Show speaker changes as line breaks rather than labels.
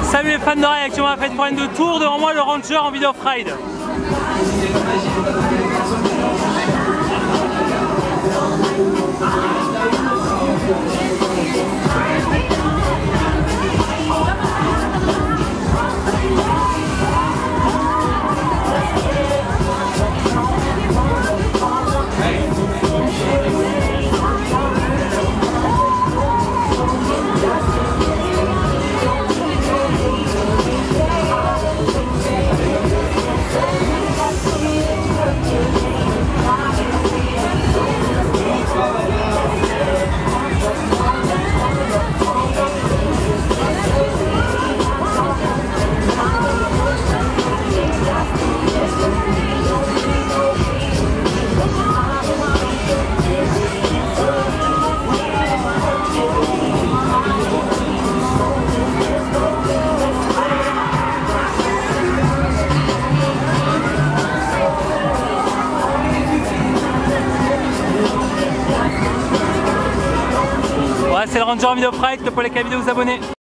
Salut les fans de rail, actuellement on va faire une moyenne de tour. Devant moi le Ranger en vidéo off-ride. Ouais, c'est le Ranger en vidéo off-ride, que pour les vidéos vous abonner.